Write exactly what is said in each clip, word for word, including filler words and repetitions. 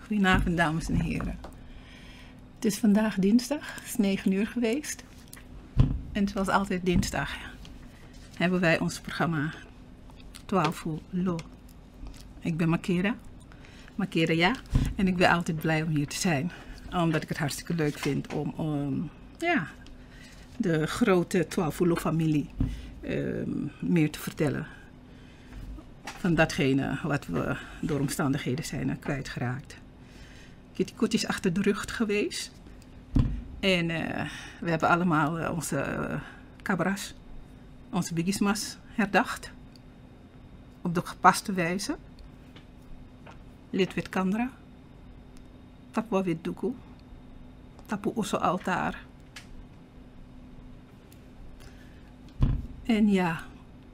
Goedenavond, dames en heren. Het is vandaag dinsdag, het is negen uur geweest. En zoals altijd dinsdag hebben wij ons programma twaalf Lo. Ik ben Makeda, Makeda ja, en ik ben altijd blij om hier te zijn. Omdat ik het hartstikke leuk vind om, om ja, de grote twaalf Lo familie um, meer te vertellen. Van datgene wat we door omstandigheden zijn kwijtgeraakt. Kitty Koet is achter de rug geweest. En uh, we hebben allemaal uh, onze uh, cabras, onze bigismas herdacht. Op de gepaste wijze. Lid wit kandra. Tapwa wit doekoe. Tapu osso altaar. En ja,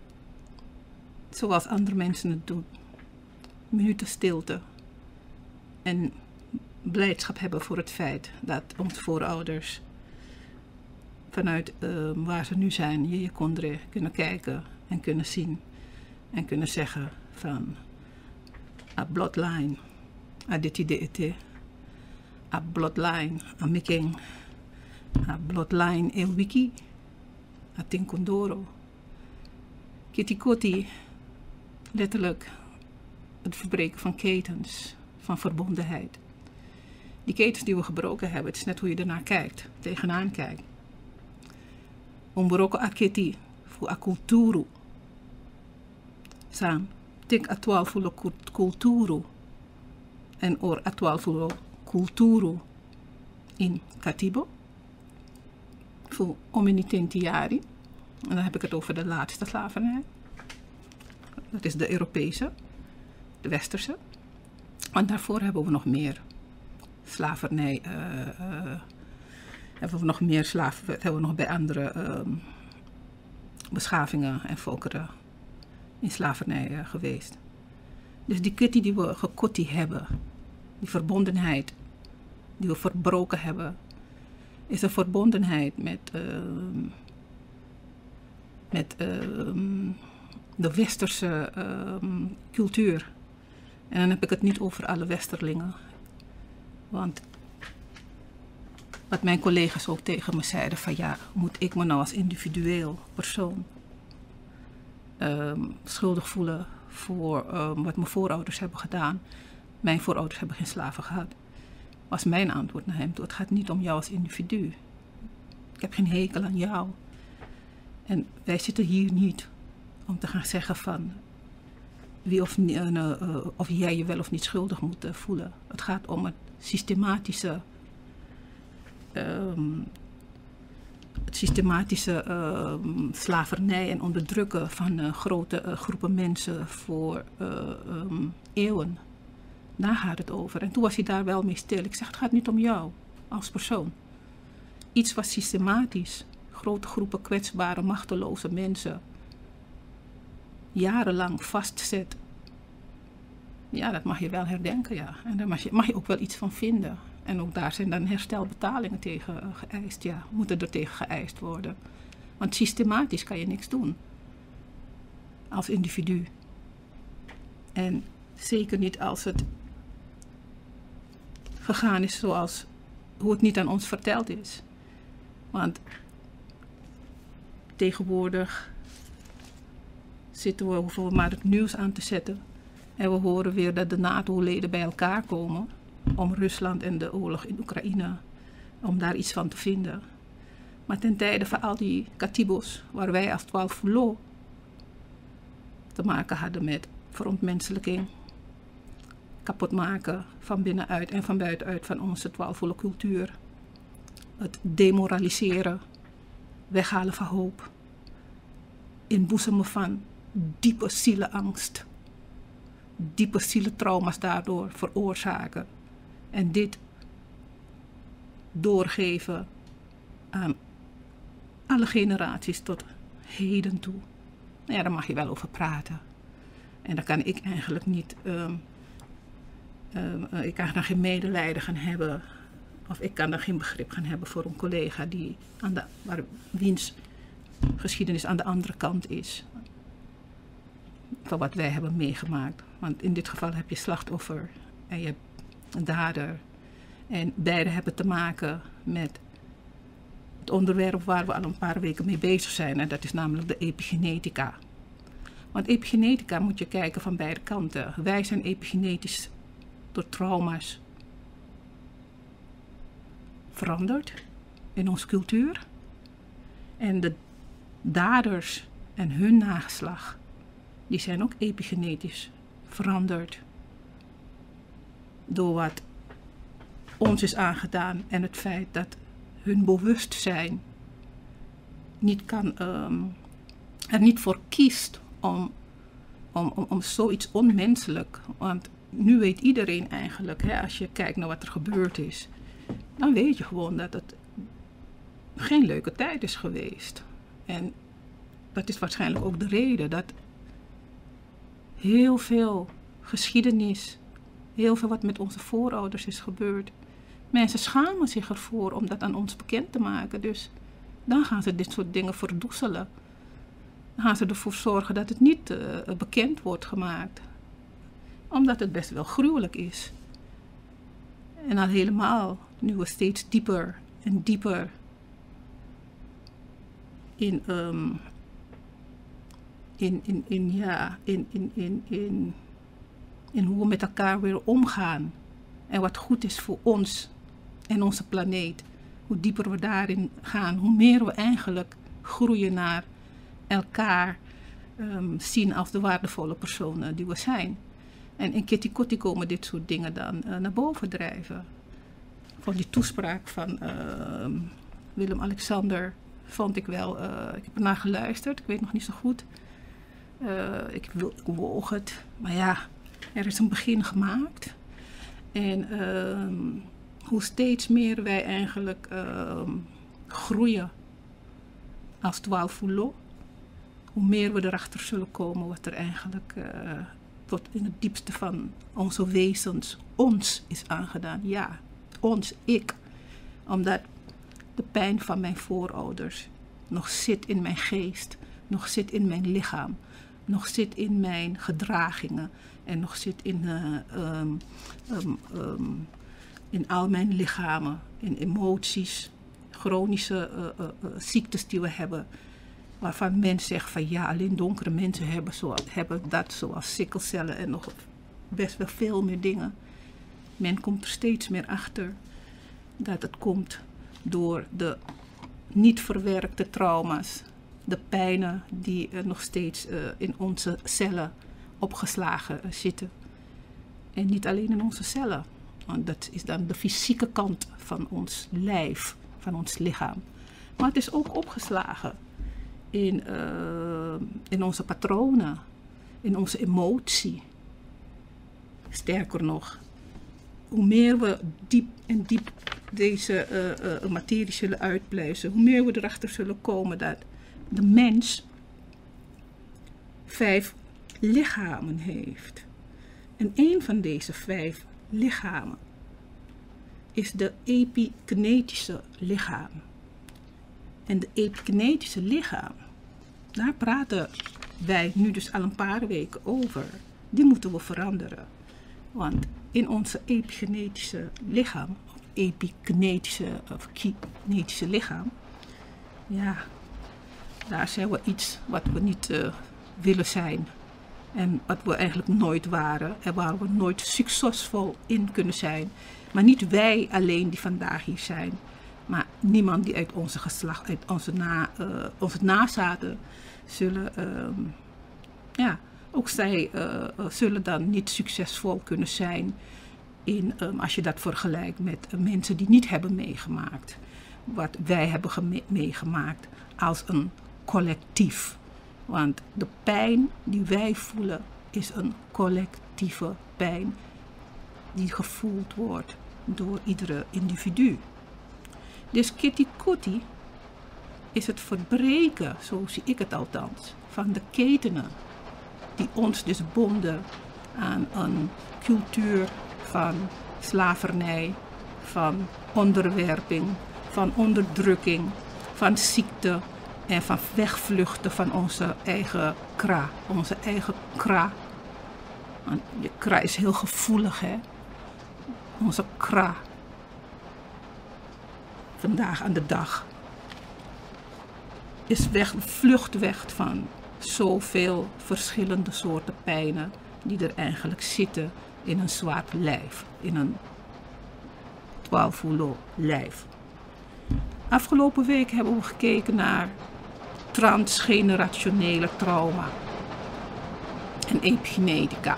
zoals andere mensen het doen. Minuten stilte. En blijdschap hebben voor het feit dat onze voorouders vanuit uh, waar ze nu zijn, Jeje Kondre, kunnen kijken en kunnen zien en kunnen zeggen van a bloodline, a dit idee, a bloodline, a miking, a bloodline e wiki, a tinkondoro. Kitty Kotti, letterlijk het verbreken van ketens, van verbondenheid. Die ketens die we gebroken hebben, het is net hoe je ernaar kijkt, tegenaan kijkt. Ombroko aketi, voor a culturu. San, tik a twaalf lo culturu. En or a twaalf lo culturu in Katibo. Voor ominitentiari. En dan heb ik het over de laatste slavernij. Dat is de Europese, de Westerse. Want daarvoor hebben we nog meer slavernij. Uh, uh, hebben we nog meer slaven, hebben we nog bij andere uh, beschavingen en volkeren in slavernij uh, geweest. Dus die kitty die we gekotti hebben, die verbondenheid die we verbroken hebben, is een verbondenheid met, uh, met uh, de westerse uh, cultuur. En dan heb ik het niet over alle westerlingen. Want wat mijn collega's ook tegen me zeiden van ja, moet ik me nou als individueel persoon um, schuldig voelen voor um, wat mijn voorouders hebben gedaan. Mijn voorouders hebben geen slaven gehad. Was mijn antwoord naar hem toe. Het gaat niet om jou als individu. Ik heb geen hekel aan jou. En wij zitten hier niet om te gaan zeggen van wie of, uh, uh, of jij je wel of niet schuldig moet uh, voelen. Het gaat om het systematische, um, het systematische um, slavernij en onderdrukken van uh, grote uh, groepen mensen voor uh, um, eeuwen. Daar gaat het over. En toen was hij daar wel mee stil. Ik zeg, het gaat niet om jou als persoon. Iets wat systematisch grote groepen kwetsbare, machteloze mensen jarenlang vastzet. Ja, dat mag je wel herdenken, ja. En daar mag je, mag je ook wel iets van vinden. En ook daar zijn dan herstelbetalingen tegen uh, geëist, ja. Moeten er tegen geëist worden. Want systematisch kan je niks doen. Als individu. En zeker niet als het gegaan is zoals hoe het niet aan ons verteld is. Want tegenwoordig zitten we, hoeven we maar het nieuws aan te zetten. En we horen weer dat de NATO-leden bij elkaar komen om Rusland en de oorlog in Oekraïne, om daar iets van te vinden. Maar ten tijde van al die katibos, waar wij als twaalf Lo te maken hadden met verontmenselijking, kapotmaken van binnenuit en van buitenuit van onze twaalf Lo cultuur, het demoraliseren, weghalen van hoop, inboezemen van diepe zielenangst, diepe zielentrauma's daardoor veroorzaken en dit doorgeven aan alle generaties tot heden toe. Nou ja, daar mag je wel over praten. En daar kan ik eigenlijk niet, um, um, uh, ik kan daar geen medelijden gaan hebben, of ik kan daar geen begrip gaan hebben voor een collega die aan de, waar, wiens geschiedenis aan de andere kant is van wat wij hebben meegemaakt. Want in dit geval heb je slachtoffer en je hebt dader. En beide hebben te maken met het onderwerp waar we al een paar weken mee bezig zijn. En dat is namelijk de epigenetica. Want epigenetica moet je kijken van beide kanten. Wij zijn epigenetisch door trauma's veranderd in onze cultuur. En de daders en hun nageslag, die zijn ook epigenetisch veranderd door wat ons is aangedaan en het feit dat hun bewustzijn niet kan, um, er niet voor kiest om, om, om, om zoiets onmenselijk. Want nu weet iedereen eigenlijk, hè, als je kijkt naar wat er gebeurd is, dan weet je gewoon dat het geen leuke tijd is geweest. En dat is waarschijnlijk ook de reden dat heel veel geschiedenis, heel veel wat met onze voorouders is gebeurd, mensen schamen zich ervoor om dat aan ons bekend te maken. Dus dan gaan ze dit soort dingen verdoezelen. Dan gaan ze ervoor zorgen dat het niet uh, bekend wordt gemaakt. Omdat het best wel gruwelijk is. En al helemaal, nu we steeds dieper en dieper in, um, in, in, in, ja, in, in, in, in, in hoe we met elkaar weer omgaan. En wat goed is voor ons en onze planeet. Hoe dieper we daarin gaan, hoe meer we eigenlijk groeien naar elkaar um, zien als de waardevolle personen die we zijn. En in Kitty Kotti komen dit soort dingen dan uh, naar boven drijven. Van die toespraak van uh, Willem-Alexander vond ik wel, uh, ik heb ernaar geluisterd, ik weet nog niet zo goed. Uh, ik, wil, ik woog het, maar ja, er is een begin gemaakt. En uh, hoe steeds meer wij eigenlijk uh, groeien als twaalf Fulot, hoe meer we erachter zullen komen wat er eigenlijk uh, tot in het diepste van onze wezens ons is aangedaan. Ja, ons, ik. Omdat de pijn van mijn voorouders nog zit in mijn geest, nog zit in mijn lichaam, nog zit in mijn gedragingen en nog zit in, uh, um, um, um, in al mijn lichamen, in emoties, chronische uh, uh, uh, ziektes die we hebben, waarvan men zegt van ja, alleen donkere mensen hebben, zo, hebben dat, zoals sikkelcellen en nog best wel veel meer dingen. Men komt er steeds meer achter dat het komt door de niet verwerkte trauma's, de pijnen die uh, nog steeds uh, in onze cellen opgeslagen uh, zitten. En niet alleen in onze cellen, want dat is dan de fysieke kant van ons lijf, van ons lichaam. Maar het is ook opgeslagen in, uh, in onze patronen, in onze emotie. Sterker nog, hoe meer we diep en diep deze uh, uh, materie zullen uitpluizen, hoe meer we erachter zullen komen dat de mens vijf lichamen heeft. En een van deze vijf lichamen is de epigenetische lichaam. En de epigenetische lichaam, daar praten wij nu dus al een paar weken over. Die moeten we veranderen. Want in onze epigenetische lichaam, epigenetische of kinetische lichaam, ja, daar zijn we iets wat we niet uh, willen zijn. En wat we eigenlijk nooit waren en waar we nooit succesvol in kunnen zijn. Maar niet wij alleen die vandaag hier zijn. Maar niemand die uit onze geslacht, uit onze, na, uh, onze nazaten zullen, uh, ja, ook zij uh, uh, zullen dan niet succesvol kunnen zijn in, um, als je dat vergelijkt met uh, mensen die niet hebben meegemaakt. Wat wij hebben meegemaakt als een collectief. Want de pijn die wij voelen is een collectieve pijn die gevoeld wordt door iedere individu. Dus Kitty Kotti is het verbreken, zo zie ik het althans, van de ketenen die ons dus bonden aan een cultuur van slavernij, van onderwerping, van onderdrukking, van ziekte en van wegvluchten van onze eigen kra, onze eigen kra. Want je kra is heel gevoelig, hè. onze kra, vandaag aan de dag, is weg, vlucht weg van zoveel verschillende soorten pijnen die er eigenlijk zitten in een zwart lijf, in een twaalf-voelo lijf. Afgelopen week hebben we gekeken naar transgenerationele trauma en epigenetica.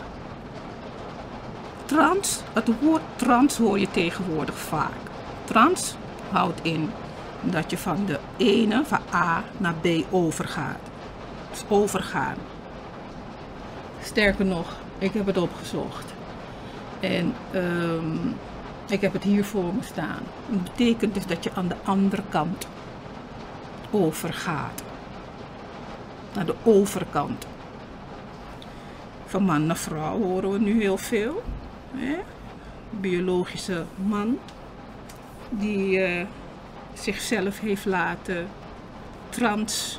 Trans, het woord trans hoor je tegenwoordig vaak. Trans houdt in dat je van de ene, van A naar B overgaat. Dus overgaan. Sterker nog, ik heb het opgezocht. En um, ik heb het hier voor me staan. Het betekent dus dat je aan de andere kant overgaat. Naar de overkant. Van man naar vrouw horen we nu heel veel. Hè? Biologische man die uh, zichzelf heeft laten trans,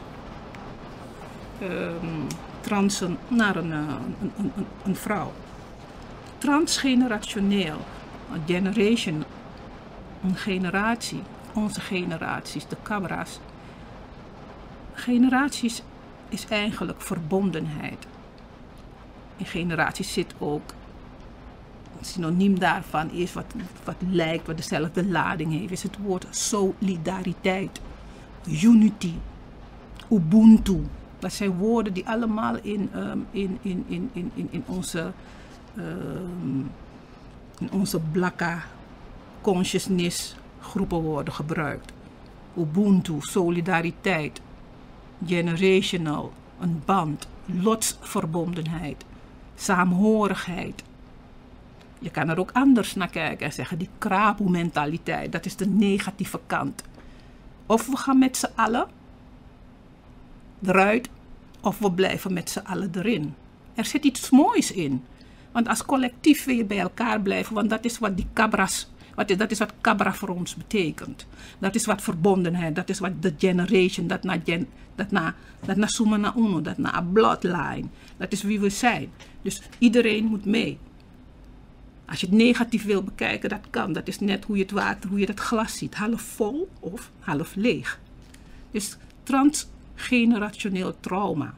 um, transen naar een, een, een, een, een vrouw. Transgenerationeel, een generation, een generatie, onze generaties, de Cabra's. Generaties is eigenlijk verbondenheid. In generaties zit ook, een synoniem daarvan is wat, wat lijkt, wat dezelfde lading heeft, is het woord solidariteit, unity, ubuntu. Dat zijn woorden die allemaal in, um, in, in, in, in, in, in onze, um, in onze Blakka consciousness groepen worden gebruikt. Ubuntu, solidariteit, generational, een band, lotsverbondenheid, saamhorigheid. Je kan er ook anders naar kijken en zeggen die kraboe-mentaliteit, dat is de negatieve kant. Of we gaan met z'n allen eruit, of we blijven met z'n allen erin. Er zit iets moois in. Want als collectief wil je bij elkaar blijven, want dat is wat die Cabra's, wat is, dat is wat Cabra voor ons betekent. Dat is wat verbondenheid, dat is wat de generation, dat na, gen, dat na, dat na Suma na Uno, dat na een bloodline. Dat is wie we zijn. Dus iedereen moet mee. Als je het negatief wil bekijken, dat kan. Dat is net hoe je het water, hoe je het glas ziet. Half vol of half leeg. Dus transgenerationeel trauma.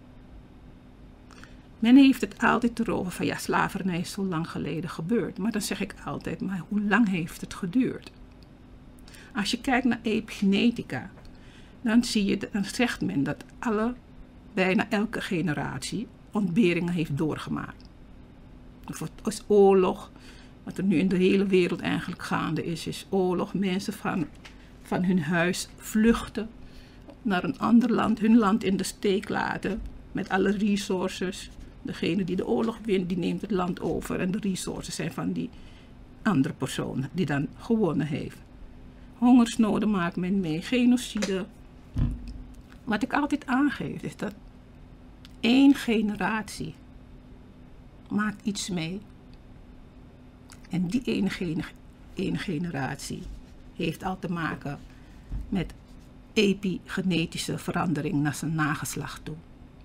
Men heeft het altijd erover van ja, slavernij is zo lang geleden gebeurd. Maar dan zeg ik altijd, maar hoe lang heeft het geduurd? Als je kijkt naar epigenetica, dan zie je, dan zegt men dat alle, bijna elke generatie ontberingen heeft doorgemaakt. Of het is oorlog, wat er nu in de hele wereld eigenlijk gaande is, is oorlog. Mensen van, van hun huis vluchten naar een ander land, hun land in de steek laten met alle resources. Degene die de oorlog wint, die neemt het land over en de resources zijn van die andere persoon die dan gewonnen heeft. Hongersnoden maakt men mee, genocide. Wat ik altijd aangeef is dat één generatie maakt iets mee. En die ene, ene generatie heeft al te maken met epigenetische verandering naar zijn nageslacht toe.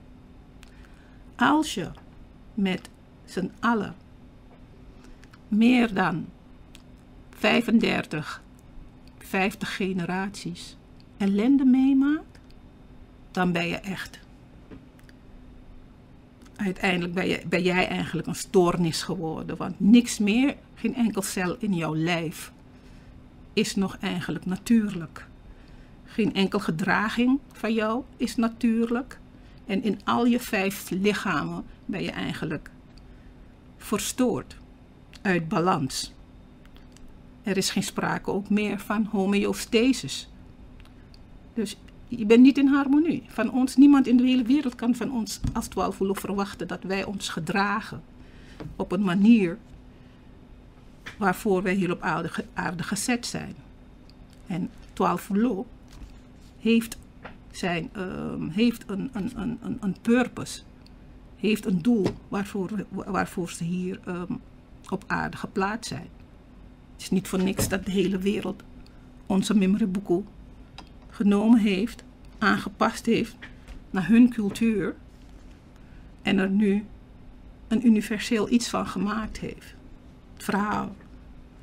Als je met z'n allen meer dan vijfendertig, vijftig generaties ellende meemaakt, dan ben je echt. Uiteindelijk ben, je, ben jij eigenlijk een stoornis geworden, want niks meer, geen enkel cel in jouw lijf is nog eigenlijk natuurlijk. Geen enkel gedraging van jou is natuurlijk. En in al je vijf lichamen ben je eigenlijk verstoord, uit balans. Er is geen sprake ook meer van homeostasis. Dus je bent niet in harmonie. Van ons, niemand in de hele wereld kan van ons als twaalf-voelo verwachten dat wij ons gedragen op een manier waarvoor wij hier op aarde, aarde gezet zijn. En twaalf-voelo heeft, zijn, um, heeft een, een, een, een purpose, heeft een doel waarvoor, waarvoor ze hier um, op aarde geplaatst zijn. Het is niet voor niks dat de hele wereld onze Mimrebuku genomen heeft, aangepast heeft naar hun cultuur en er nu een universeel iets van gemaakt heeft. Het verhaal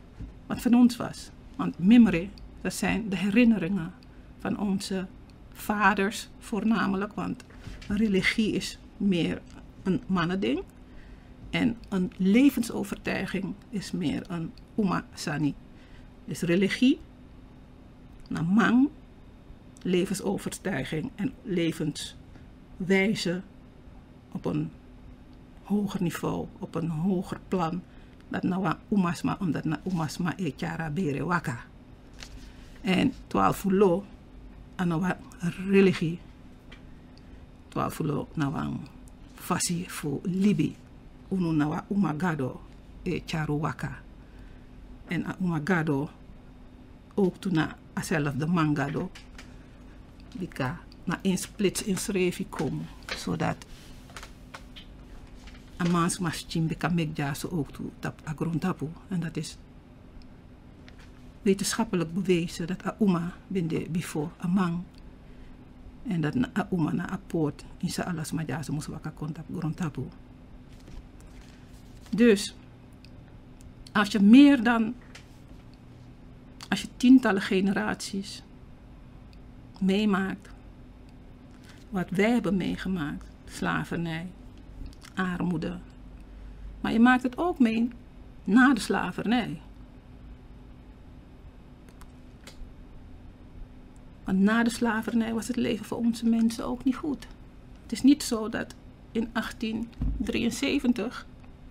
wat van ons was. Want memory, dat zijn de herinneringen van onze vaders voornamelijk. Want religie is meer een mannending. En een levensovertuiging is meer een Uma Sani. Dus religie, namang, levensovertuiging en levenswijze op een hoger niveau, op een hoger plan. Dat nou umasma, omdat na umasma e chara bere waka. En twaalf fulo, anawa religie. Twaalf fulo nawang fasi fu libi. Unu nawa umagado e charu waka. En umagado ook toen na azelfde mangado. Bika na een splits in schreefje komen, zodat een mans maschim bika megja zo ook toe tap agrontapu. En dat is wetenschappelijk bewezen dat auma binde before amang. En dat na auma na aport in sa alas maja zo moest waka kontap grontapu. Dus als je meer dan, als je tientallen generaties meemaakt wat wij hebben meegemaakt, slavernij, armoede, maar je maakt het ook mee na de slavernij. Want na de slavernij was het leven voor onze mensen ook niet goed. Het is niet zo dat in achttien drieënzeventig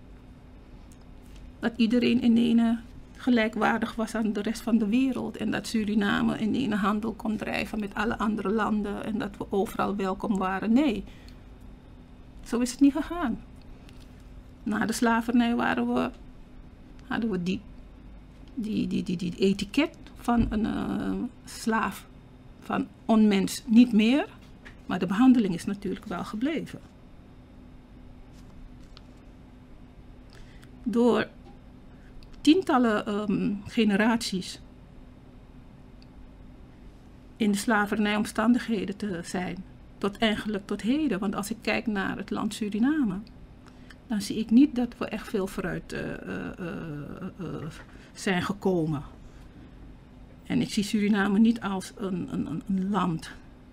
dat iedereen in ene gelijkwaardig was aan de rest van de wereld en dat Suriname in ene handel kon drijven met alle andere landen en dat we overal welkom waren. Nee, zo is het niet gegaan. Na de slavernij waren we, hadden we die, die, die, die, die etiket van een uh, slaaf, van onmens niet meer, maar de behandeling is natuurlijk wel gebleven. Door tientallen um, generaties in de slavernijomstandigheden te zijn, tot eigenlijk tot heden. Want als ik kijk naar het land Suriname, dan zie ik niet dat we echt veel vooruit uh, uh, uh, uh, zijn gekomen. En ik zie Suriname niet als een, een, een land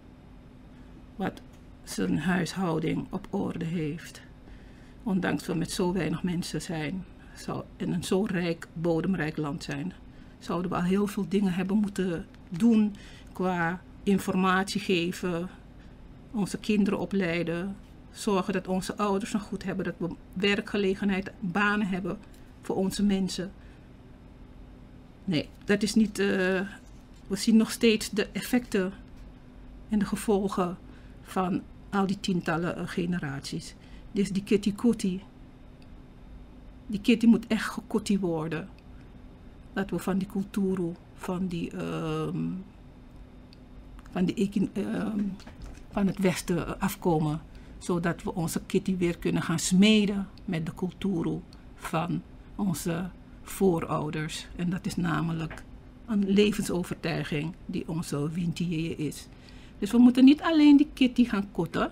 wat zijn huishouding op orde heeft. Ondanks we met zo weinig mensen zijn, zou in een zo rijk, bodemrijk land zijn, zouden we al heel veel dingen hebben moeten doen qua informatie geven, onze kinderen opleiden, zorgen dat onze ouders nog goed hebben, dat we werkgelegenheid, banen hebben voor onze mensen. Nee, dat is niet, uh, we zien nog steeds de effecten en de gevolgen van al die tientallen uh, generaties. Dus die kitty-koti, die kitty moet echt gekoti worden. Dat we van die cultuur, van die, um, van, die um, van het Westen afkomen. Zodat we onze kitty weer kunnen gaan smeden met de cultuur van onze voorouders. En dat is namelijk een levensovertuiging die onze Wintië is. Dus we moeten niet alleen die kitty gaan kotten.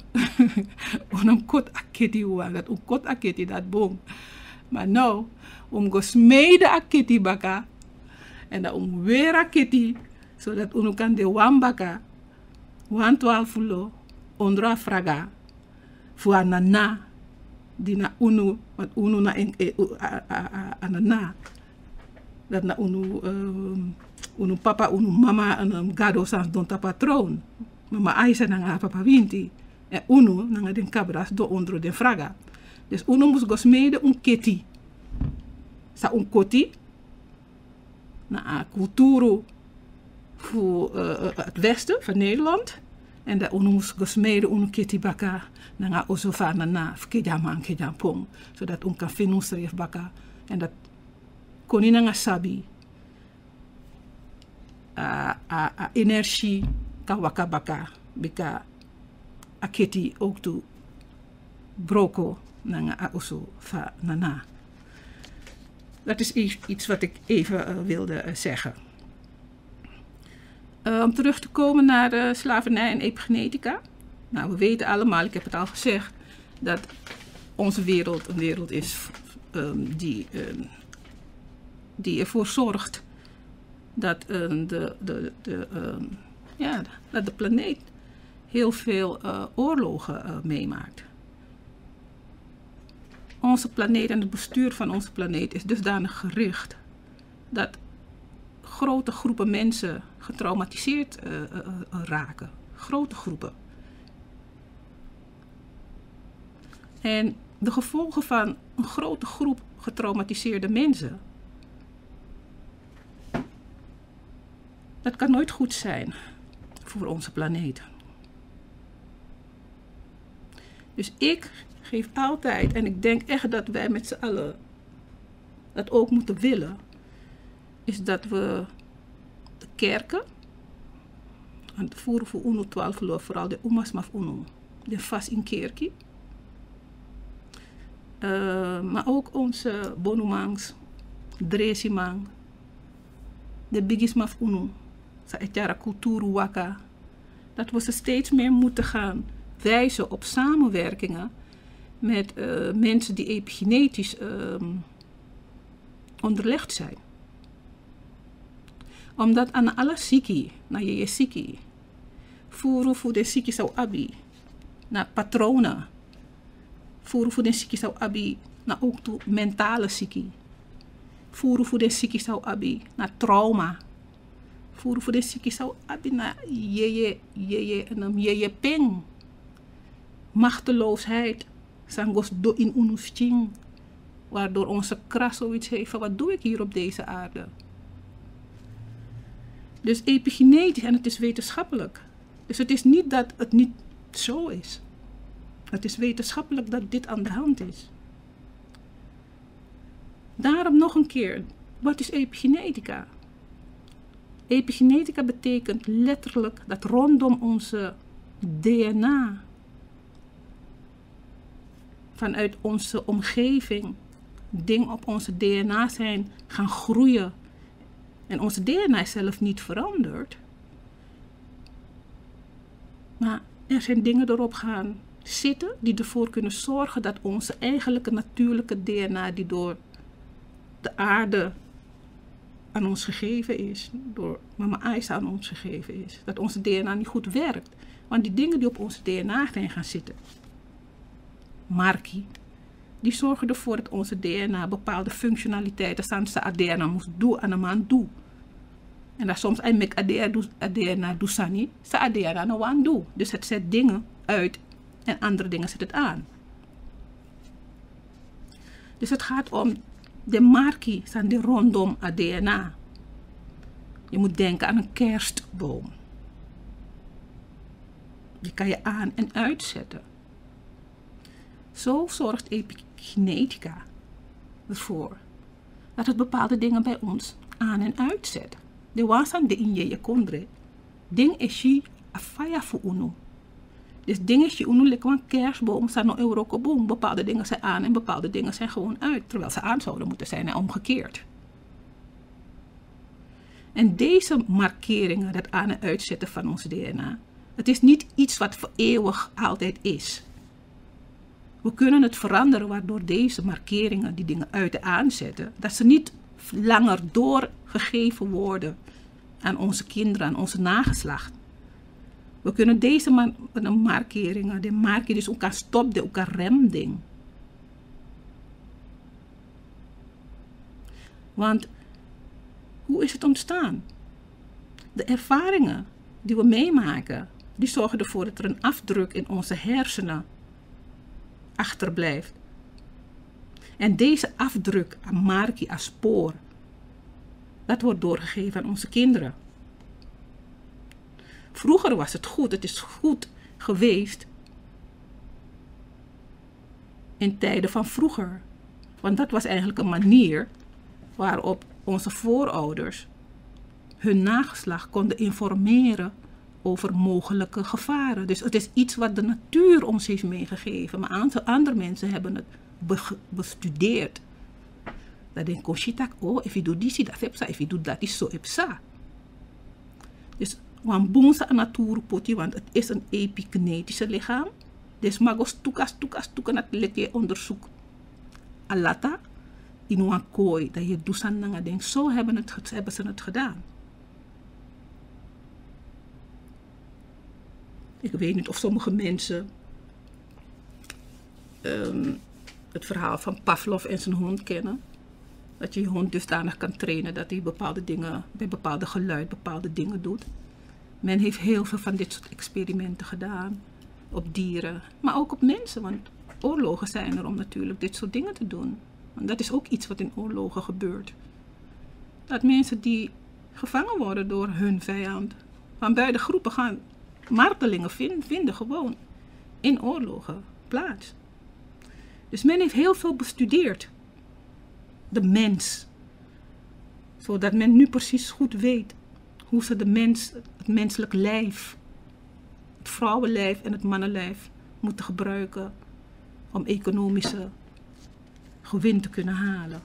Om kot a kitty dat om kot a kitty dat boom. Maar nou, om go smeden a kitty baka. En dan om weer a kitty. Zodat we kan de wan baka. Wan twaalf fulo. Ondra fraga. Voor nana. Die na unu. Wat unu na en anana. Dat na unu. Um, unu papa, unu mama. En um, gado sans don ta patroon. Mama Aisa na papa Winti. En unu na den cabras do ondro den fraga. Dus unu moest go smeden un kitty. Sa un koti. Na cultuur voor uh, het westen van Nederland. En dat unu moest go smeden un kitty baka. Na osofa na na. Fkejaman kejampong. Zodat un kan vinden schreef baka. En dat kon na sabi. Uh, uh, uh, energie kan waka baka. Bika a kitty ook toe. Broko. Na oso fa nana. Dat is iets wat ik even uh, wilde uh, zeggen. Uh, om terug te komen naar de slavernij en epigenetica. Nou, we weten allemaal, ik heb het al gezegd, dat onze wereld een wereld is um, die um, die ervoor zorgt dat, uh, de, de, de, uh, ja, dat de planeet heel veel uh, oorlogen uh, meemaakt. Onze planeet en het bestuur van onze planeet is dusdanig gericht dat grote groepen mensen getraumatiseerd uh, uh, uh, raken. Grote groepen. En de gevolgen van een grote groep getraumatiseerde mensen, dat kan nooit goed zijn voor onze planeet. Dus ik geef altijd, en ik denk echt dat wij met z'n allen dat ook moeten willen, is dat we de kerken, en het voeren voor U N O twaalf geloof, vooral de Umas maf U N O, de vast in kerkie, uh, maar ook onze Bonumangs, Dresimang, de Bigis maf U N O, sa etjara cultuur waka, dat we ze steeds meer moeten gaan wijzen op samenwerkingen met uh, mensen die epigenetisch uh, onderlegd zijn. Omdat aan alle siki, na je siki, voeren voor de siki zou abi, na patronen, voeren voor de siki zou abi, na ook de mentale siki, voeren voor de siki zou abi, na trauma, voeren voor de siki zou abi, na jeje, jeje, en jeje ping, machteloosheid, sangos do in unusting, waardoor onze kras zoiets heeft van wat doe ik hier op deze aarde. Dus epigenetisch, en het is wetenschappelijk. Dus het is niet dat het niet zo is. Het is wetenschappelijk dat dit aan de hand is. Daarom nog een keer, wat is epigenetica? Epigenetica betekent letterlijk dat rondom onze D N A, vanuit onze omgeving, dingen op onze D N A zijn gaan groeien. En onze D N A is zelf niet veranderd. Maar er zijn dingen erop gaan zitten die ervoor kunnen zorgen dat onze eigenlijke natuurlijke D N A die door de aarde aan ons gegeven is, door mama Aisa aan ons gegeven is, dat onze D N A niet goed werkt. Want die dingen die op onze D N A zijn gaan zitten, markie, die zorgen ervoor dat onze D N A bepaalde functionaliteiten staan sa D N A moest doen aan een man doen. En dat soms een mek A D N A doet sani, sa A D N A no aan doen. Dus het zet dingen uit en andere dingen zet het aan. Dus het gaat om de markie staan die rondom A D N A. Je moet denken aan een kerstboom. Die kan je aan en uitzetten. Zo zorgt epigenetica ervoor dat het bepaalde dingen bij ons aan en uitzet. De wasan de in je kondre. Ding is je afaya voor uno. Dus ding is je uno lekker een kerstboom, staan no eurokoboom. Bepaalde dingen zijn aan en bepaalde dingen zijn gewoon uit. Terwijl ze aan zouden moeten zijn en omgekeerd. En deze markeringen, dat aan en uitzetten van ons D N A, het is niet iets wat voor eeuwig altijd is. We kunnen het veranderen waardoor deze markeringen, die dingen uit en aanzetten, dat ze niet langer doorgegeven worden aan onze kinderen, aan onze nageslacht. We kunnen deze ma markeringen, de markeringen, dus elkaar stop, de elkaar remding. Want hoe is het ontstaan? De ervaringen die we meemaken, die zorgen ervoor dat er een afdruk in onze hersenen achterblijft. En deze afdruk, aan markie, als spoor, dat wordt doorgegeven aan onze kinderen. Vroeger was het goed, het is goed geweest in tijden van vroeger. Want dat was eigenlijk een manier waarop onze voorouders hun nageslacht konden informeren over mogelijke gevaren. Dus het is iets wat de natuur ons heeft meegegeven. Maar aantal andere mensen hebben het bestudeerd. Dat denk ik, oh, if je doet dit, dat heb je, if je doet dat, is zo heb je. Dus, want boonsa aan natuur poti, want het is een epigenetische lichaam. Dus magos toekas, toekas, toekas, dat let je onderzoek alata. in een kooi, dat je doet aan dingen denkt. Zo hebben, het, hebben ze het gedaan. Ik weet niet of sommige mensen um, het verhaal van Pavlov en zijn hond kennen. Dat je je hond dusdanig kan trainen dat hij bepaalde dingen, bij bepaalde geluid, bepaalde dingen doet. Men heeft heel veel van dit soort experimenten gedaan. Op dieren, maar ook op mensen. Want oorlogen zijn er om natuurlijk dit soort dingen te doen. Want dat is ook iets wat in oorlogen gebeurt. Dat mensen die gevangen worden door hun vijand. Van beide groepen gaan martelingen vinden, vinden gewoon in oorlogen plaats. Dus men heeft heel veel bestudeerd. De mens. Zodat men nu precies goed weet hoe ze de mens, het menselijk lijf, het vrouwenlijf en het mannenlijf moeten gebruiken om economische gewin te kunnen halen.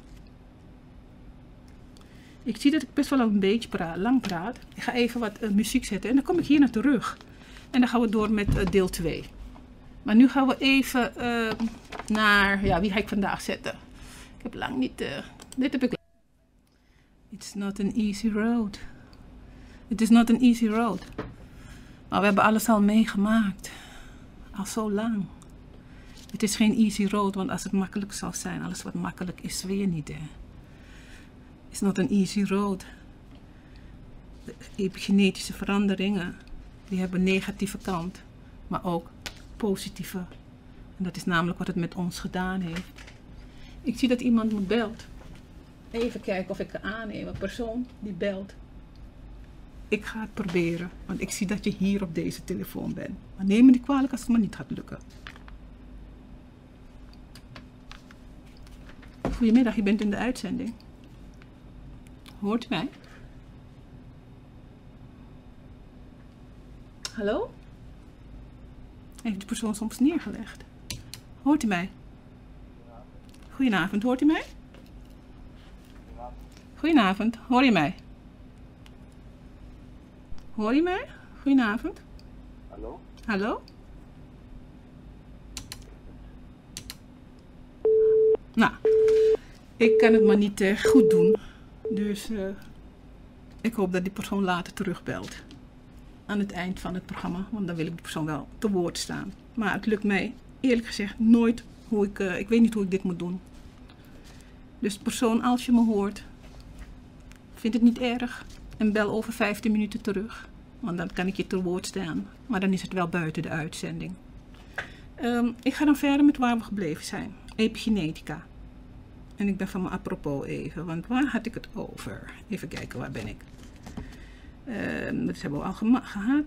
Ik zie dat ik best wel een beetje praat, lang praat. Ik ga even wat uh, muziek zetten en dan kom ik hier naar terug. En dan gaan we door met uh, deel twee. Maar nu gaan we even uh, naar, ja, wie ga ik vandaag zetten? Ik heb lang niet, uh, dit heb ik. It's not an easy road. It is not an easy road. Maar we hebben alles al meegemaakt. Al zo lang. Het is geen easy road, want als het makkelijk zou zijn, alles wat makkelijk is, weer niet. Hè. It's not an easy road. De epigenetische veranderingen, die hebben een negatieve kant, maar ook positieve. En dat is namelijk wat het met ons gedaan heeft. Ik zie dat iemand me belt. Even kijken of ik kan aannemen. Een persoon die belt. Ik ga het proberen, want ik zie dat je hier op deze telefoon bent. Maar neem me niet kwalijk als het me niet gaat lukken. Goedemiddag, je bent in de uitzending. Hoort u mij? Hallo? Heeft de persoon soms neergelegd? Hoort u mij? Goedenavond, hoort u mij? Goedenavond, hoor je mij? Hoor je mij? Goedenavond. Hallo? Hallo? Nou, ik kan het maar niet uh, goed doen. Dus uh, ik hoop dat die persoon later terugbelt. Aan het eind van het programma. Want dan wil ik die persoon wel te woord staan. Maar het lukt mij eerlijk gezegd nooit hoe ik... Uh, ik weet niet hoe ik dit moet doen. Dus persoon, als je me hoort, vind het niet erg. En bel over vijftien minuten terug. Want dan kan ik je te woord staan. Maar dan is het wel buiten de uitzending. Um, ik ga dan verder met waar we gebleven zijn. Epigenetica. En ik ben van me apropos even. Want waar had ik het over? Even kijken, waar ben ik? Um, dat hebben we al gehad.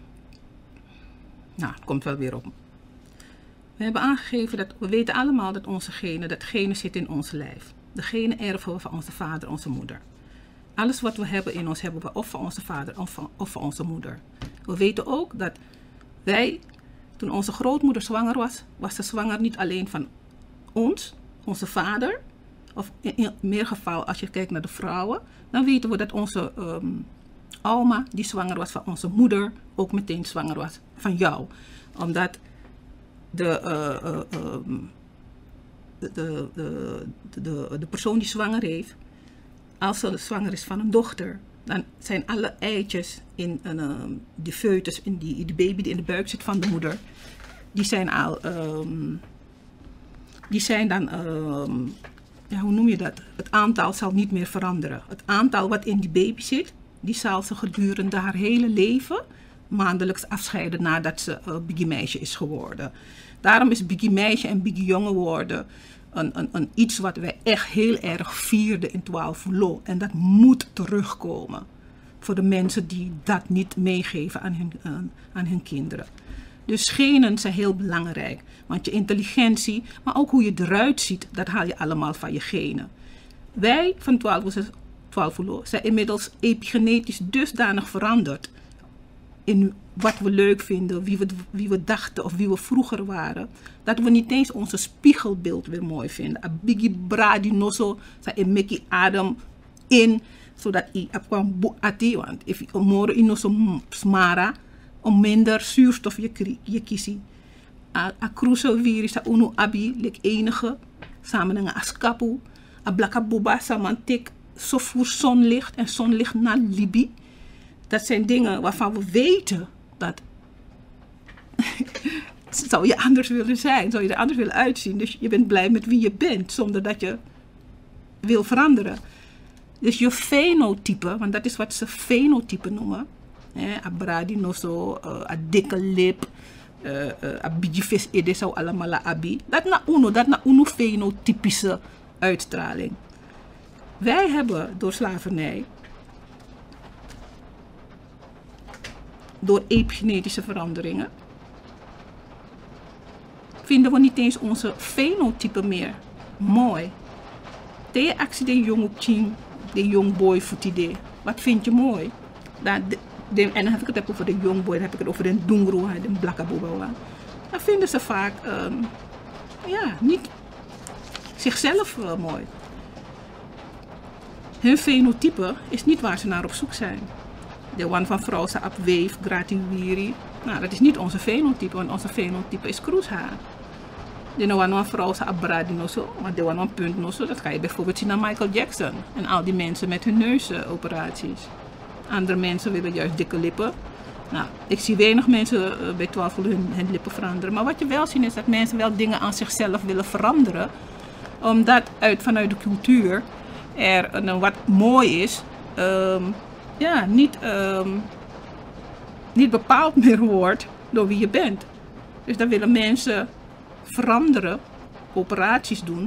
Nou, het komt wel weer op. We hebben aangegeven dat we weten allemaal dat onze genen, dat genen zitten in ons lijf. De genen erven we van onze vader, onze moeder. Alles wat we hebben in ons hebben we of van onze vader of van, of van onze moeder. We weten ook dat wij, toen onze grootmoeder zwanger was, was ze zwanger niet alleen van ons, onze vader. Of in, in meer geval, als je kijkt naar de vrouwen, dan weten we dat onze um, oma, die zwanger was van onze moeder, ook meteen zwanger was van jou. Omdat de, uh, uh, um, de, de, de, de, de persoon die zwanger heeft, als ze zwanger is van een dochter, dan zijn alle eitjes in een, um, die foetus, in die, die baby die in de buik zit van de moeder, die zijn al, um, die zijn dan, um, ja, hoe noem je dat? Het aantal zal niet meer veranderen. Het aantal wat in die baby zit, die zal ze gedurende haar hele leven maandelijks afscheiden nadat ze uh, biggie meisje is geworden. Daarom is biggie meisje en biggie jongen worden Een, een, een iets wat wij echt heel erg vierden in twaalf Voelo. En dat moet terugkomen. Voor de mensen die dat niet meegeven aan hun, aan, aan hun kinderen. Dus genen zijn heel belangrijk. Want je intelligentie, maar ook hoe je eruit ziet, dat haal je allemaal van je genen. Wij van twaalf Voelo zijn inmiddels epigenetisch dusdanig veranderd. In wat we leuk vinden, wie we, wie we dachten of wie we vroeger waren. Dat we niet eens onze spiegelbeeld weer mooi vinden. A biggie bradi noso, sa e meki adem in, zodat i apkwam buati, want if i omoro in noso smara, om minder zuurstof je, je kiesie. A, a crucial virus, sa unu abi, lek enige, samen dengan askapu, Ablakabuba, Samantik, zo voor zonlicht en zonlicht naar Libi. Dat zijn dingen waarvan we weten dat zou je anders willen zijn, zou je er anders willen uitzien. Dus je bent blij met wie je bent, zonder dat je wil veranderen. Dus je fenotype, want dat is wat ze fenotype noemen. Abradi no zo, a dikke lip, a bijifes ede zo allemaal abi. Dat na uno, dat na uno fenotypische uitstraling. Wij hebben door slavernij, door epigenetische veranderingen, vinden we niet eens onze fenotype meer mooi. De actie de jong ching, de young boy voetide. Wat vind je mooi? Dat de, de, en dan heb ik het over de young boy, dan heb ik het over de dungro, de blakaboba. Dan vinden ze vaak um, ja, niet zichzelf uh, mooi. Hun fenotype is niet waar ze naar op zoek zijn. De one van vrouw ze op weef, gratiwiri. Nou, dat is niet onze fenotype, want onze fenotype is kroeshaar. De one van vrouw ze op bradinoso, maar de one van puntnoso, dat ga je bijvoorbeeld zien aan Michael Jackson. En al die mensen met hun neusoperaties. Andere mensen willen juist dikke lippen. Nou, ik zie weinig mensen uh, bij twaalf hun, hun lippen veranderen. Maar wat je wel ziet is dat mensen wel dingen aan zichzelf willen veranderen. Omdat uit, vanuit de cultuur er uh, wat mooi is, um, ja, niet, um, niet bepaald meer wordt door wie je bent. Dus dan willen mensen veranderen, operaties doen,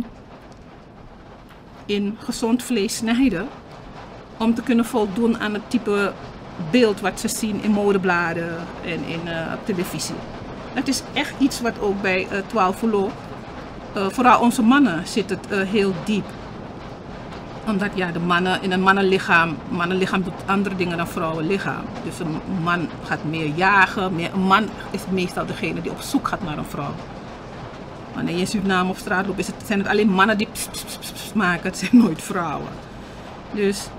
in gezond vlees snijden, om te kunnen voldoen aan het type beeld wat ze zien in modebladen en in, uh, op televisie. Dat is echt iets wat ook bij uh, twaalf Follow, uh, vooral onze mannen, zit het uh, heel diep. Omdat ja, de mannen, in een mannenlichaam, mannenlichaam doet andere dingen dan vrouwenlichaam. Dus een man gaat meer jagen, meer, een man is meestal degene die op zoek gaat naar een vrouw. Wanneer je in Suriname op straat loopt, is het, zijn het alleen mannen die pss, pss, pss, pss maken, het zijn nooit vrouwen. Dus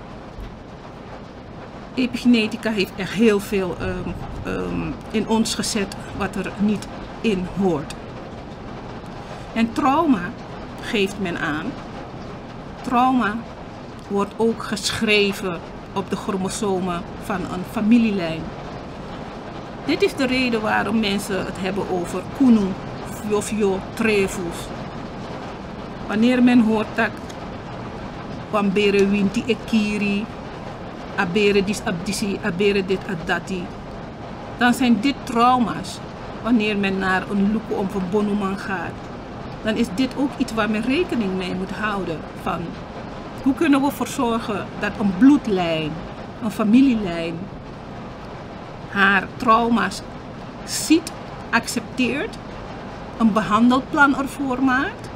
epigenetica heeft echt heel veel um, um, in ons gezet wat er niet in hoort. En trauma geeft men aan. Trauma wordt ook geschreven op de chromosomen van een familielijn. Dit is de reden waarom mensen het hebben over kunu, fiofio, trefus. Wanneer men hoort dat Wambere winti ekiri, abere dis abdisi, abere dit adati, dan zijn dit trauma's. Wanneer men naar een luku om verbonden man gaat, dan is dit ook iets waar men rekening mee moet houden. Van hoe kunnen we ervoor zorgen dat een bloedlijn, een familielijn, haar trauma's ziet, accepteert, een behandelplan ervoor maakt,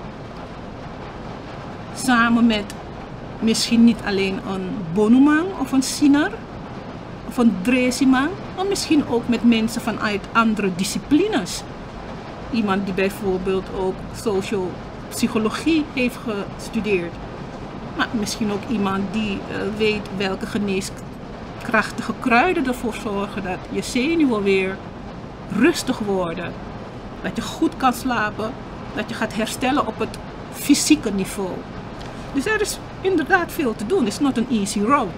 samen met misschien niet alleen een bonuman of een siener of een dresiman, maar misschien ook met mensen vanuit andere disciplines. Iemand die bijvoorbeeld ook sociopsychologie heeft gestudeerd. Maar misschien ook iemand die uh, weet welke geneeskrachtige kruiden ervoor zorgen dat je zenuwen weer rustig worden. Dat je goed kan slapen, dat je gaat herstellen op het fysieke niveau. Dus er is inderdaad veel te doen. It's not an easy road.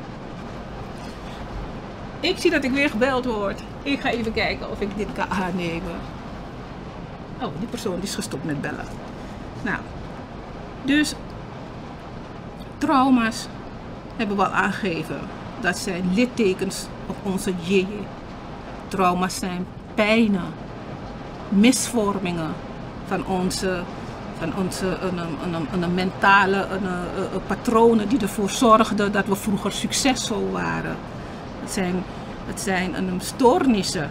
Ik zie dat ik weer gebeld word. Ik ga even kijken of ik dit kan aannemen. Oh, die persoon is gestopt met bellen. Nou, dus trauma's hebben we al aangegeven. Dat zijn littekens op onze jeje. Trauma's zijn pijnen, misvormingen van onze, van onze een, een, een, een mentale een, een, een patronen die ervoor zorgden dat we vroeger succesvol waren. Het zijn, het zijn een stoornissen.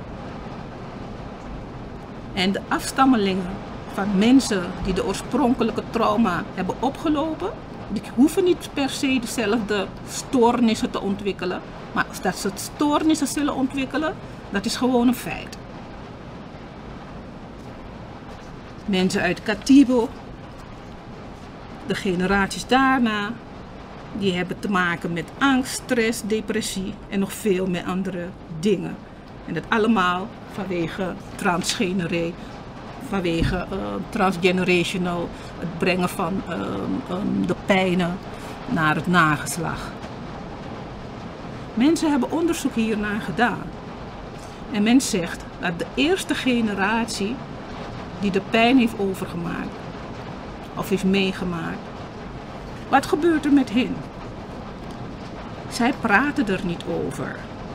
En de afstammelingen van mensen die de oorspronkelijke trauma hebben opgelopen, die hoeven niet per se dezelfde stoornissen te ontwikkelen. Maar dat ze stoornissen zullen ontwikkelen, dat is gewoon een feit. Mensen uit Katibo, de generaties daarna, die hebben te maken met angst, stress, depressie en nog veel meer andere dingen. En dat allemaal vanwege transgeneree vanwege uh, transgenerational, het brengen van uh, um, de pijnen naar het nageslag. Mensen hebben onderzoek hiernaar gedaan. En men zegt dat de eerste generatie die de pijn heeft overgemaakt of heeft meegemaakt, wat gebeurt er met hen? Zij praten er niet over.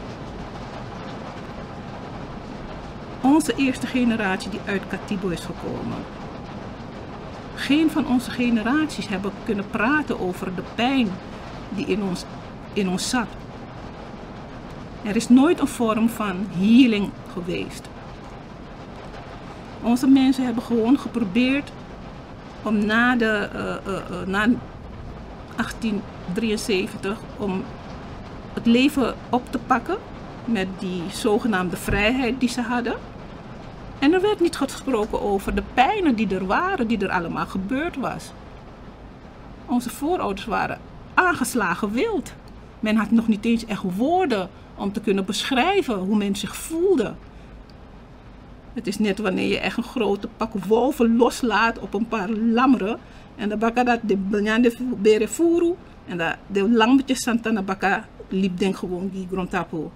Onze eerste generatie die uit Katibo is gekomen. Geen van onze generaties hebben kunnen praten over de pijn die in ons, in ons zat. Er is nooit een vorm van healing geweest. Onze mensen hebben gewoon geprobeerd om na, de, uh, uh, uh, na achttien drieënzeventig om het leven op te pakken met die zogenaamde vrijheid die ze hadden. En er werd niet gesproken over de pijnen die er waren, die er allemaal gebeurd was. Onze voorouders waren aangeslagen wild. Men had nog niet eens echt woorden om te kunnen beschrijven hoe men zich voelde. Het is net wanneer je echt een grote pak wolven loslaat op een paar lammeren. En dan baka dat de banyan bere furu. En dat de lammetjes santana baka liep denk gewoon die grondtapo.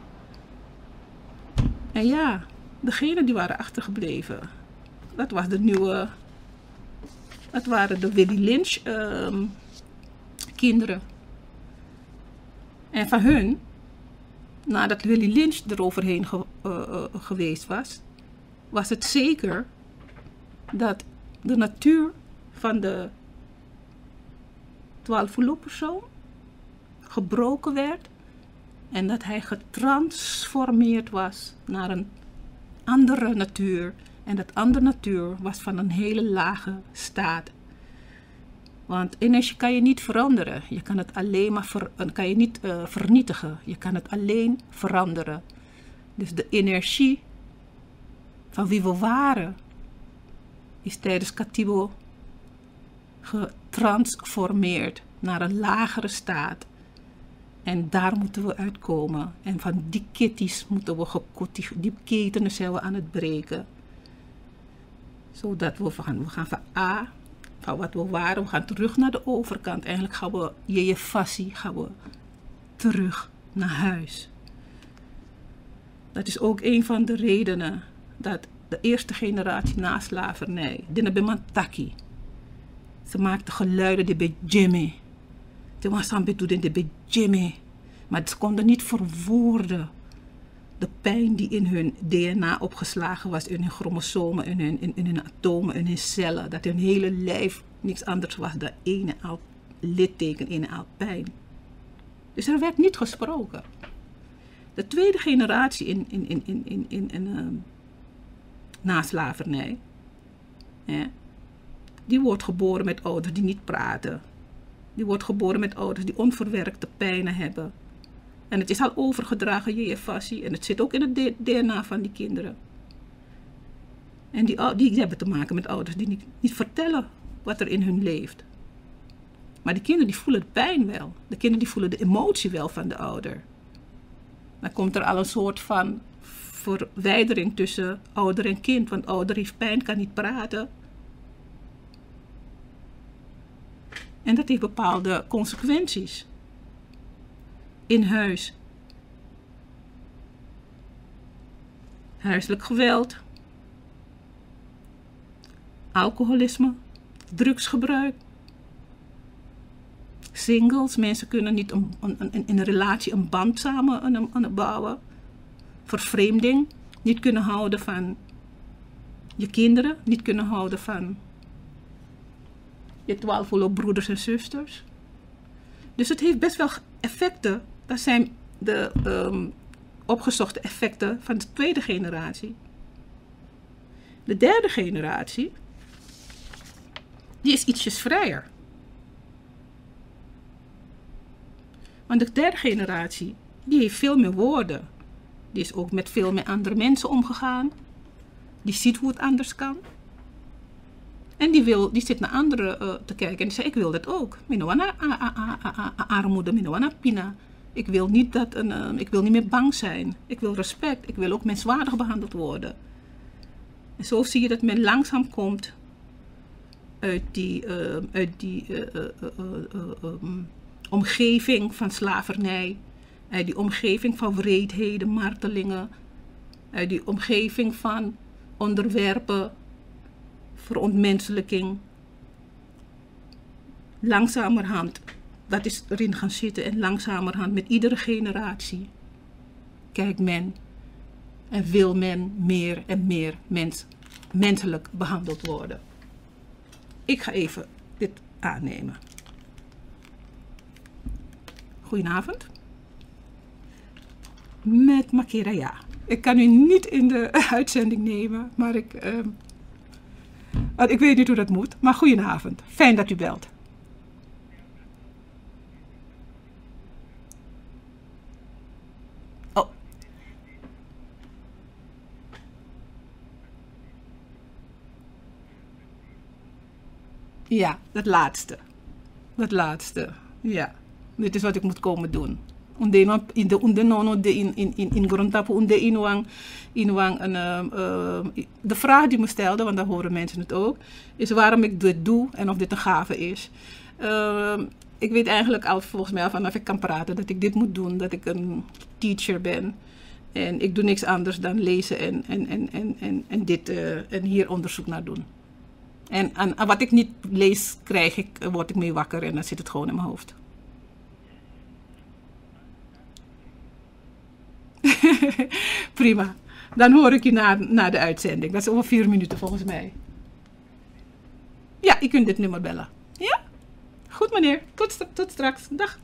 En ja, degenen die waren achtergebleven, dat was de nieuwe, dat waren de Willie Lynch uh, kinderen. En van hun, nadat Willie Lynch eroverheen ge, uh, uh, geweest was, was het zeker dat de natuur van de twaalf-persoon gebroken werd en dat hij getransformeerd was naar een andere natuur. En dat andere natuur was van een hele lage staat. Want energie kan je niet veranderen. Je kan het alleen maar ver, kan je niet uh, vernietigen. Je kan het alleen veranderen. Dus de energie van wie we waren is tijdens Katibo getransformeerd naar een lagere staat. En daar moeten we uitkomen. En van die kitties moeten we gekotig, die ketenen zijn we aan het breken. Zodat we gaan, we gaan van A, van wat we waren, we gaan terug naar de overkant. Eigenlijk gaan we, je fassie, gaan we terug naar huis. Dat is ook een van de redenen dat de eerste generatie na slavernij, die ben taki. Ze maakten geluiden die bij Jimmy. Ze waren die bij Jimmy. Maar ze konden niet verwoorden de pijn die in hun D N A opgeslagen was, in hun chromosomen, in hun, in, in hun atomen, in hun cellen. Dat hun hele lijf niks anders was dan ene al litteken, ene al pijn. Dus er werd niet gesproken. De tweede generatie in, in, in, in, in, in, in uh, na slavernij, ja, die wordt geboren met ouders die niet praten. Die wordt geboren met ouders die onverwerkte pijnen hebben. En het is al overgedragen, je fascie. En het zit ook in het D N A van die kinderen. En die, die hebben te maken met ouders die niet, niet vertellen wat er in hun leeft. Maar die kinderen die voelen de pijn wel. De kinderen die voelen de emotie wel van de ouder. Dan komt er al een soort van verwijdering tussen ouder en kind. Want ouder heeft pijn, kan niet praten. En dat heeft bepaalde consequenties. In huis. Huiselijk geweld. Alcoholisme. Drugsgebruik. Singles. Mensen kunnen niet een, een, een, in een relatie een band samen een, een bouwen. Vervreemding. Niet kunnen houden van je kinderen. Niet kunnen houden van je twaalfvolle broeders en zusters. Dus het heeft best wel effecten. Dat zijn de um, opgezochte effecten van de tweede generatie. De derde generatie, die is ietsjes vrijer. Want de derde generatie, die heeft veel meer woorden. Die is ook met veel meer andere mensen omgegaan. Die ziet hoe het anders kan. En die, wil, die zit naar anderen uh, te kijken en die zegt, ik wil dat ook. Minowana armoede, minowana pina. Ik wil niet dat een, uh, ik wil niet meer bang zijn. Ik wil respect. Ik wil ook menswaardig behandeld worden. En zo zie je dat men langzaam komt uit die, uh, uit die uh, uh, uh, uh, uh, um, omgeving van slavernij, uit die omgeving van wreedheden, martelingen, uit die omgeving van onderwerpen, verontmenselijking. Langzamerhand, dat is erin gaan zitten en langzamerhand met iedere generatie kijkt men en wil men meer en meer mens, menselijk behandeld worden. Ik ga even dit aannemen. Goedenavond. Met Makeda, ja. Ik kan u niet in de uitzending nemen, maar ik, uh, ik weet niet hoe dat moet. Maar goedenavond. Fijn dat u belt. Oh. Ja, dat laatste. Dat laatste. Ja. Dit is wat ik moet komen doen. Unde in de unde nono de in in in in grondtapu unde inwang inwang een uh, de vraag die me stelde, want daar horen mensen het ook, is waarom ik dit doe en of dit een gave is. Uh, ik weet eigenlijk al volgens mij al vanaf ik kan praten dat ik dit moet doen, dat ik een teacher ben en ik doe niks anders dan lezen en en en en en, en dit uh, en hier onderzoek naar doen. En aan, aan wat ik niet lees krijg ik word ik mee wakker en dan zit het gewoon in mijn hoofd. Prima. Dan hoor ik je na, na de uitzending. Dat is over vier minuten volgens mij. Ja, je kunt dit nummer bellen. Ja? Goed meneer. Tot, tot straks. Dag.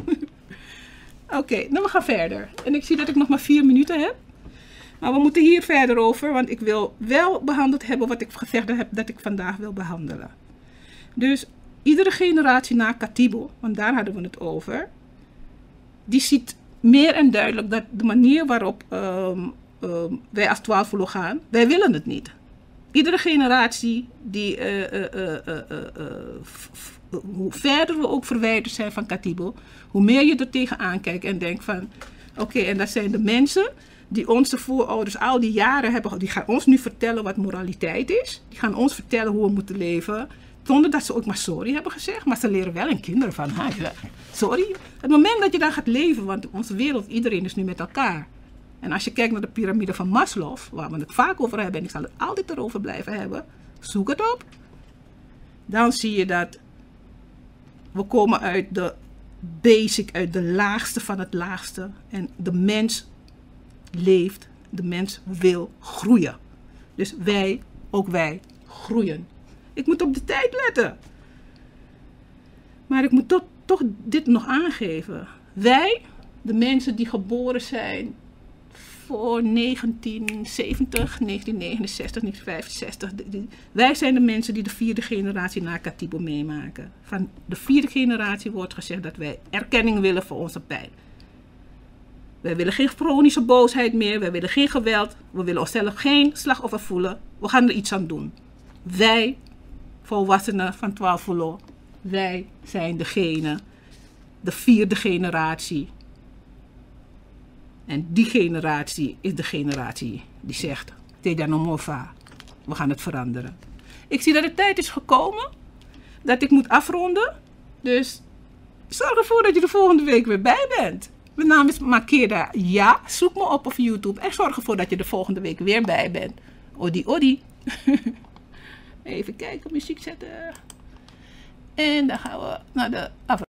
Oké, okay, nou we gaan verder. En ik zie dat ik nog maar vier minuten heb. Maar we moeten hier verder over. Want ik wil wel behandeld hebben wat ik gezegd heb dat ik vandaag wil behandelen. Dus iedere generatie na Katibo, want daar hadden we het over. Die ziet meer en duidelijk dat de manier waarop um, um, wij als twaalfvoelo gaan, wij willen het niet. Iedere generatie, die, uh, uh, uh, uh, uh, uh, hoe verder we ook verwijderd zijn van Katibo, hoe meer je er tegenaan kijkt en denkt van, oké, okay, en dat zijn de mensen die onze voorouders al die jaren hebben, die gaan ons nu vertellen wat moraliteit is. Die gaan ons vertellen hoe we moeten leven. Zonder dat ze ook maar sorry hebben gezegd. Maar ze leren wel in kinderen van, ha, sorry. Het moment dat je daar gaat leven, want onze wereld, iedereen is nu met elkaar. En als je kijkt naar de piramide van Maslow, waar we het vaak over hebben, en ik zal het altijd erover blijven hebben, zoek het op. Dan zie je dat we komen uit de basic, uit de laagste van het laagste. En de mens leeft, de mens wil groeien. Dus wij, ook wij, groeien. Ik moet op de tijd letten. Maar ik moet toch, toch dit nog aangeven. Wij, de mensen die geboren zijn voor negentien zeventig, negentien negenenzestig, negentien vijfenzestig. Die, die, wij zijn de mensen die de vierde generatie na Katibo meemaken. Van de vierde generatie wordt gezegd dat wij erkenning willen voor onze pijn. Wij willen geen chronische boosheid meer. Wij willen geen geweld. We willen onszelf geen slachtoffer voelen. We gaan er iets aan doen. Wij, volwassenen van twaalfvoelo, wij zijn degene, de vierde generatie. En die generatie is de generatie die zegt, Teda no mova, we gaan het veranderen. Ik zie dat de tijd is gekomen, dat ik moet afronden. Dus zorg ervoor dat je de volgende week weer bij bent. Mijn naam is Makeda, ja, zoek me op op YouTube en zorg ervoor dat je de volgende week weer bij bent. Odi odi. Even kijken, muziek zetten. En dan gaan we naar de af.